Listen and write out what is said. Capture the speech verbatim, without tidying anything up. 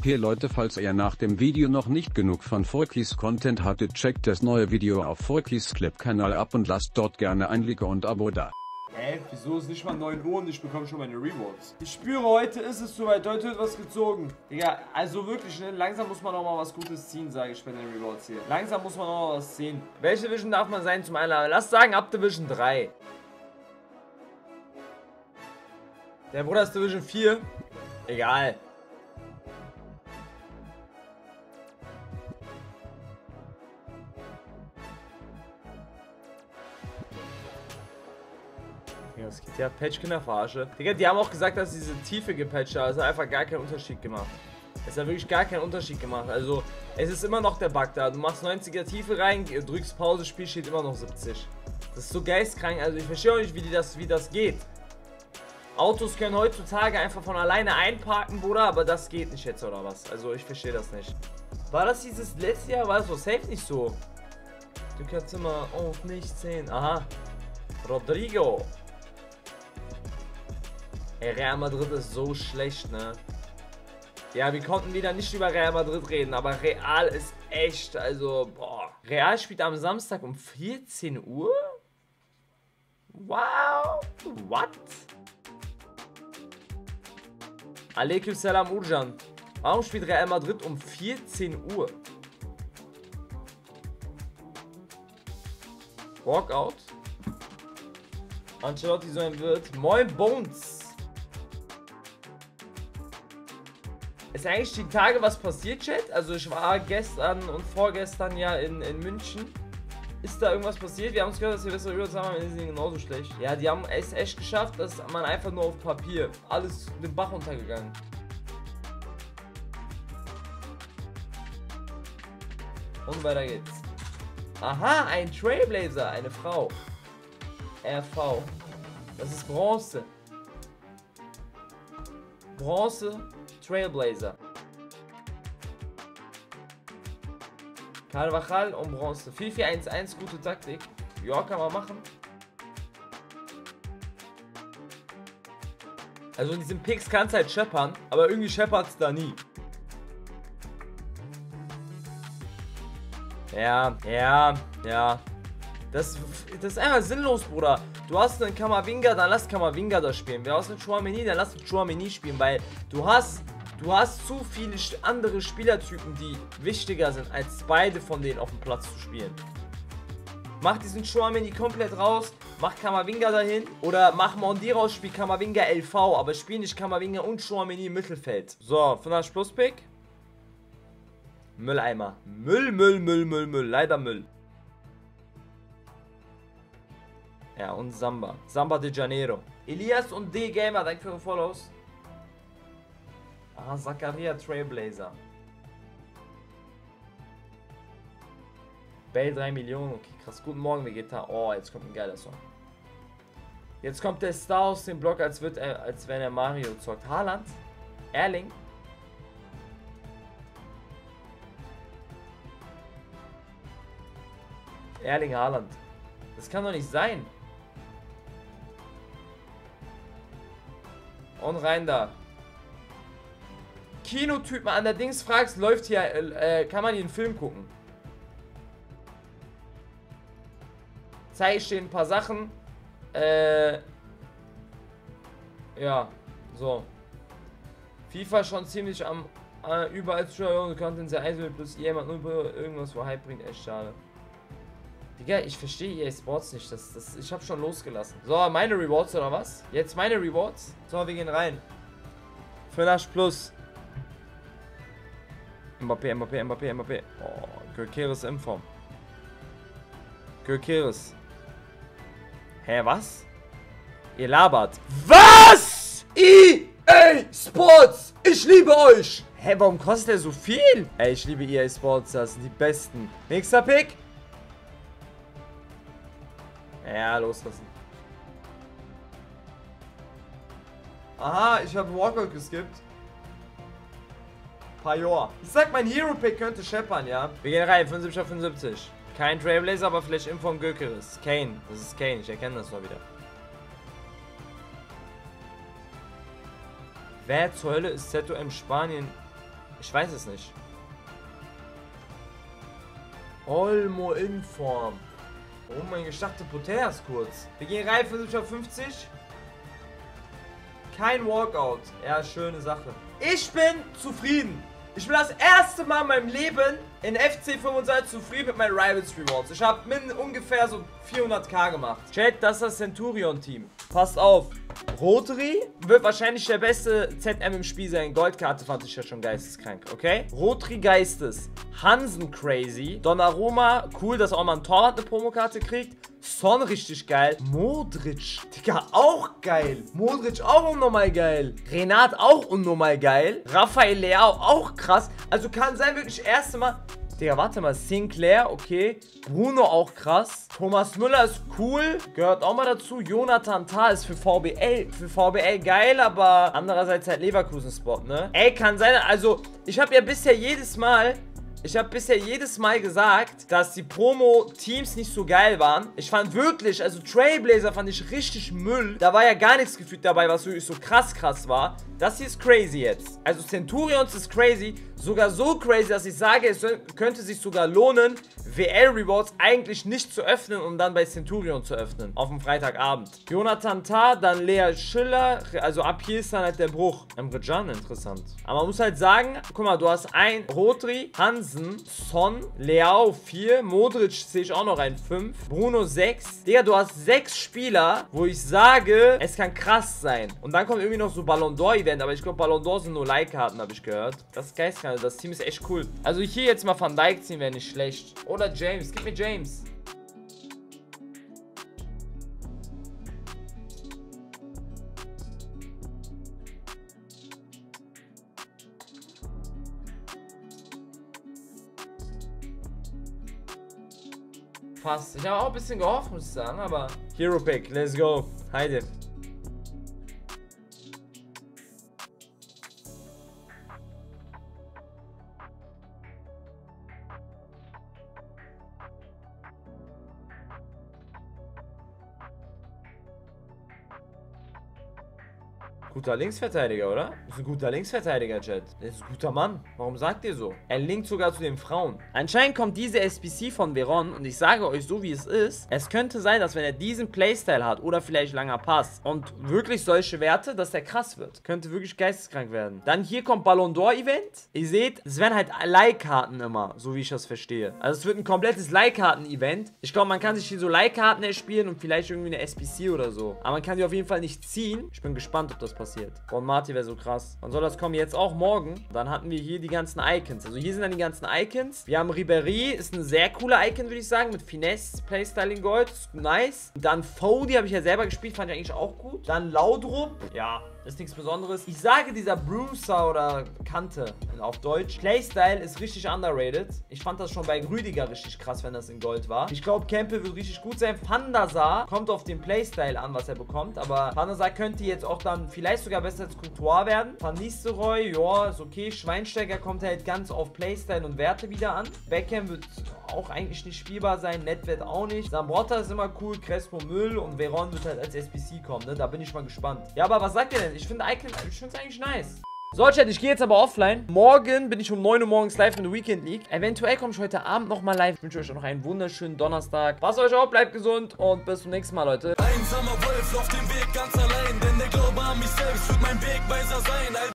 Hey Leute, falls ihr nach dem Video noch nicht genug von Furkys Content hattet, checkt das neue Video auf Furkys Clip Kanal ab und lasst dort gerne ein Like und Abo da. Hä, wieso ist nicht mal neun Uhr und ich bekomme schon meine Rewards? Ich spüre, heute ist es soweit, heute wird was gezogen. Digga, also wirklich, ne? Langsam muss man noch mal was Gutes ziehen, sage ich bei den Rewards hier. Langsam muss man noch mal was ziehen. Welche Division darf man sein zum Einladen? Lass sagen, ab Division drei. Der Bruder ist Division vier. Egal. Ja, das geht ja Patch-Kinder-Verarsche. Digga, die haben auch gesagt, dass diese Tiefe gepatcht hat. Es hat einfach gar keinen Unterschied gemacht. Es hat wirklich gar keinen Unterschied gemacht. Also, es ist immer noch der Bug da. Du machst neunziger Tiefe rein, drückst Pause, Spiel steht immer noch siebzig. Das ist so geistkrank. Also, ich verstehe auch nicht, wie, die das, wie das geht. Autos können heutzutage einfach von alleine einparken, Bruder, aber das geht nicht jetzt, oder was? Also, ich verstehe das nicht. War das dieses letzte Jahr? War das so safe nicht so? Du kannst immer auf mich sehen. Aha. Rodrigo. Ey, Real Madrid ist so schlecht, ne? Ja, wir konnten wieder nicht über Real Madrid reden, aber Real ist echt, also, boah. Real spielt am Samstag um vierzehn Uhr? Wow. What? Aleyküm Selam Urjan. Warum spielt Real Madrid um vierzehn Uhr? Walkout. Ancelotti so ein Wirt. Moin Bones. Ist eigentlich die Tage was passiert, Chat? Also ich war gestern und vorgestern ja in, in München. Ist da irgendwas passiert? Wir haben uns gehört, dass wir bessere Rewards haben, aber die sind genauso schlecht. Ja, die haben es echt geschafft, dass man einfach nur auf Papier alles den Bach untergegangen. Und weiter geht's. Aha, ein Trailblazer, eine Frau. R V. Das ist Bronze. Bronze. Trailblazer. Carvajal und Bronze. vier vier eins eins, gute Taktik. Ja, kann man machen. Also in diesen Picks kannst du halt scheppern, aber irgendwie scheppert es da nie. Ja, ja, ja. Das, das ist einfach sinnlos, Bruder. Du hast einen Kamavinga, dann lass Kamavinga da spielen. Du hast einen Chouameni, dann lass Chouameni spielen, weil du hast... Du hast zu viele andere Spielertypen, die wichtiger sind, als beide von denen auf dem Platz zu spielen. Mach diesen Chouameni komplett raus, mach Kamavinga dahin oder mach Mondi raus, spiel Kamavinga L V, aber spiel nicht Kamavinga und Chouameni im Mittelfeld. So, fünfundachtzig Plus Pick. Mülleimer. Müll, Müll, Müll, Müll, Müll. Leider Müll. Ja, und Samba. Samba de Janeiro. Elias und D-Gamer, danke für eure Follows. Ah, Zakaria Trailblazer. Bale drei Millionen, okay, krass. Guten Morgen, Vegeta. Oh, jetzt kommt ein geiler Song. Jetzt kommt der Star aus dem Block, als, wird er, als wenn er Mario zockt. Haaland? Erling? Erling Haaland. Das kann doch nicht sein. Und rein da. Kinotypen an der Dings fragst, läuft hier, äh, kann man hier einen Film gucken? Zeige ich dir ein paar Sachen. Äh, ja, so. FIFA schon ziemlich am, äh, überall Zuschauer Content sehr eins plus jemand nur irgendwas, wo Hype bringt, echt schade. Digga, ich verstehe E A Sports nicht, das, das, ich habe schon losgelassen. So, meine Rewards oder was? Jetzt meine Rewards? So, wir gehen rein. fünfundachtzig plus. Mbappé, Mbappé, Mbappé, Mbappé. Oh, Gyökeres in Form. Gyökeres. Hä, was? Ihr labert. Was? E A Sports! Ich liebe euch! Hä, warum kostet der so viel? Ey, ich liebe E A Sports, das sind die besten. Nächster Pick. Ja, loslassen. Aha, ich habe Walkout geskippt. Pajor. Ich sag, mein Hero Pick könnte scheppern, ja. Wir gehen rein, fünfundsiebzig auf fünfundsiebzig. Kein Trailblazer, aber vielleicht Info von Gyökeres. Kane, das ist Kane, ich erkenne das mal wieder. Wer zur Hölle ist Z O M Spanien? Ich weiß es nicht. Olmo in Form. Oh mein Gott, ich dachte Poteas kurz. Wir gehen rein für fünfzig. Kein Walkout. Ja, schöne Sache. Ich bin zufrieden. Ich bin das erste Mal in meinem Leben in F C fünfundzwanzig zufrieden mit meinen Rivals Rewards. Ich habe min ungefähr so vierhunderttausend gemacht. Chat, das ist das Centurion-Team. Passt auf. Rotary wird wahrscheinlich der beste Z M im Spiel sein. Goldkarte fand ich ja schon geisteskrank, okay? Rotary Geistes. Hansen crazy. Donnarumma, cool, dass auch mal ein Torwart eine Promokarte kriegt. Son richtig geil. Modric, Digga, auch geil. Modric auch unnormal geil. Renat auch unnormal geil. Rafael Leao auch krass. Also kann sein wirklich erste Mal... Digga, warte mal. Sinclair, okay. Bruno auch krass. Thomas Müller ist cool. Gehört auch mal dazu. Jonathan Tah ist für V B L. Für V B L geil, aber andererseits halt Leverkusen-Spot, ne? Ey, kann sein. Also, ich habe ja bisher jedes Mal... Ich habe bisher jedes Mal gesagt, dass die Promo-Teams nicht so geil waren. Ich fand wirklich, also Trailblazer fand ich richtig Müll. Da war ja gar nichts gefühlt dabei, was wirklich so krass krass war. Das hier ist crazy jetzt. Also Centurions ist crazy. Sogar so crazy, dass ich sage, es könnte sich sogar lohnen, W L-Rewards eigentlich nicht zu öffnen und dann bei Centurion zu öffnen. Auf dem Freitagabend. Jonathan Tah, dann Lea Schiller. Also ab hier ist dann halt der Bruch. Emre Can, interessant. Aber man muss halt sagen, guck mal, du hast ein Rotary, Hansen, Son, Leao vier, Modric sehe ich auch noch ein fünf, Bruno sechs. Digga, du hast sechs Spieler, wo ich sage, es kann krass sein. Und dann kommt irgendwie noch so Ballon d'Or-Event, aber ich glaube, Ballon d'Or sind nur Leihkarten, habe ich gehört. Das ist geistkrank, das Team ist echt cool. Also hier jetzt mal Van Dijk ziehen wäre nicht schlecht. Oder James, gib mir James. Fast. Ich habe auch ein bisschen gehofft, muss ich sagen, aber... Hero Pick, let's go. Heide. Guter Linksverteidiger, oder? Das ist ein guter Linksverteidiger, Chat. Das ist ein guter Mann. Warum sagt ihr so? Er linkt sogar zu den Frauen. Anscheinend kommt diese S B C von Veron und ich sage euch so, wie es ist. Es könnte sein, dass wenn er diesen Playstyle hat oder vielleicht langer Pass und wirklich solche Werte, dass der krass wird. Könnte wirklich geisteskrank werden. Dann hier kommt Ballon d'Or Event. Ihr seht, es werden halt Leihkarten immer, so wie ich das verstehe. Also es wird ein komplettes Leihkarten-Event. Ich glaube, man kann sich hier so Leihkarten erspielen und vielleicht irgendwie eine S B C oder so. Aber man kann die auf jeden Fall nicht ziehen. Ich bin gespannt, ob das passiert. passiert. Bon Marti wäre so krass. Wann soll das kommen? Jetzt auch morgen. Dann hatten wir hier die ganzen Icons. Also hier sind dann die ganzen Icons. Wir haben Ribéry, ist ein sehr cooler Icon, würde ich sagen, mit Finesse, Playstyling Gold. Ist nice. Dann Fody habe ich ja selber gespielt, fand ich eigentlich auch gut. Dann Laudrup. Ja, ist nichts Besonderes. Ich sage, dieser Bruiser oder Kante auf Deutsch, Playstyle ist richtig underrated. Ich fand das schon bei Rüdiger richtig krass, wenn das in Gold war. Ich glaube, Campbell wird richtig gut sein. Pandasar kommt auf den Playstyle an, was er bekommt. Aber Pandasar könnte jetzt auch dann vielleicht sogar besser als Courtois werden. Van Nistelrooy, ja, ist okay. Schweinsteiger kommt halt ganz auf Playstyle und Werte wieder an. Beckham wird auch eigentlich nicht spielbar sein. Nedved auch nicht. Zambrotta ist immer cool. Crespo Müll und Veron wird halt als S B C kommen, ne? Da bin ich mal gespannt. Ja, aber was sagt ihr denn? Ich finde Icon, ich finde es eigentlich nice. So, Chat, ich gehe jetzt aber offline. Morgen bin ich um neun Uhr morgens live in der Weekend League. Eventuell komme ich heute Abend nochmal live. Ich wünsche euch noch einen wunderschönen Donnerstag. Passt euch auf, bleibt gesund und bis zum nächsten Mal, Leute. Einsamer Wolf auf dem Weg ganz allein, denn der Glaube an mich selbst wird mein Wegweiser sein.